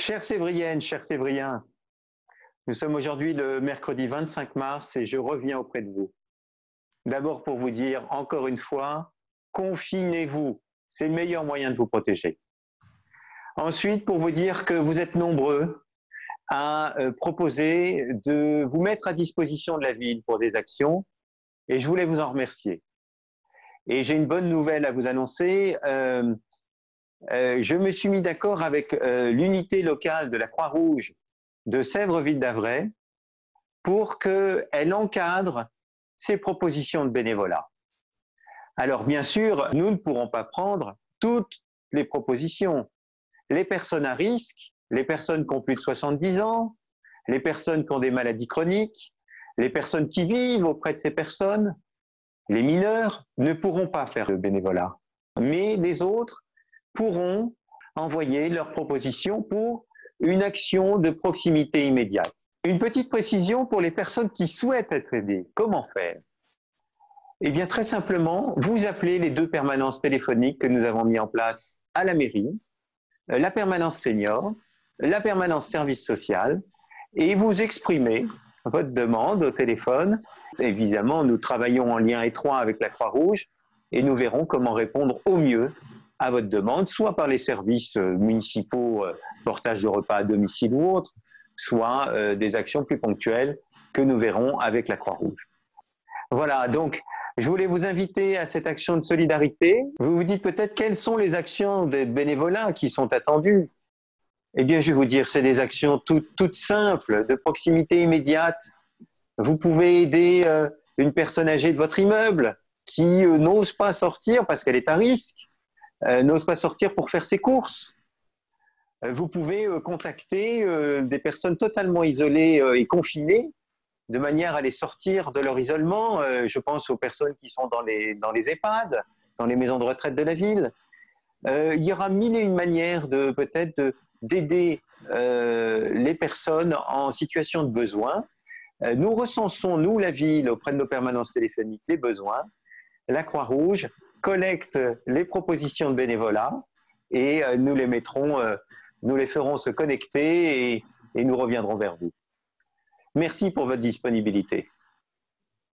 Chères Sévriennes, chers Sévriens, nous sommes aujourd'hui le mercredi 25 mars et je reviens auprès de vous. D'abord pour vous dire, encore une fois, confinez-vous, c'est le meilleur moyen de vous protéger. Ensuite, pour vous dire que vous êtes nombreux à proposer de vous mettre à disposition de la ville pour des actions et je voulais vous en remercier. Et j'ai une bonne nouvelle à vous annoncer. Je me suis mis d'accord avec l'unité locale de la Croix-Rouge de Sèvres-Ville-d'Avray pour qu'elle encadre ces propositions de bénévolat. Alors bien sûr, nous ne pourrons pas prendre toutes les propositions. Les personnes à risque, les personnes qui ont plus de 70 ans, les personnes qui ont des maladies chroniques, les personnes qui vivent auprès de ces personnes, les mineurs ne pourront pas faire de bénévolat. Mais les autres pourront envoyer leurs propositions pour une action de proximité immédiate. Une petite précision pour les personnes qui souhaitent être aidées. Comment faire? Eh bien, très simplement, vous appelez les 2 permanences téléphoniques que nous avons mis en place à la mairie, la permanence senior, la permanence service social, et vous exprimez votre demande au téléphone. Évidemment, nous travaillons en lien étroit avec la Croix-Rouge et nous verrons comment répondre au mieux à votre demande, soit par les services municipaux, portage de repas à domicile ou autre, soit des actions plus ponctuelles que nous verrons avec la Croix-Rouge. Voilà, donc je voulais vous inviter à cette action de solidarité. Vous vous dites peut-être quelles sont les actions de bénévolat qui sont attendues. Eh bien, je vais vous dire, c'est des actions toutes simples, de proximité immédiate. Vous pouvez aider une personne âgée de votre immeuble qui n'ose pas sortir parce qu'elle est à risque, n'ose pas sortir pour faire ses courses. Vous pouvez contacter des personnes totalement isolées et confinées de manière à les sortir de leur isolement. Je pense aux personnes qui sont dans les EHPAD, dans les maisons de retraite de la ville. Il y aura mille et une manières peut-être d'aider les personnes en situation de besoin. Nous recensons, nous, la ville, auprès de nos permanences téléphoniques, les besoins. La Croix-Rouge collecte les propositions de bénévolat et nous les ferons se connecter et nous reviendrons vers vous. Merci pour votre disponibilité.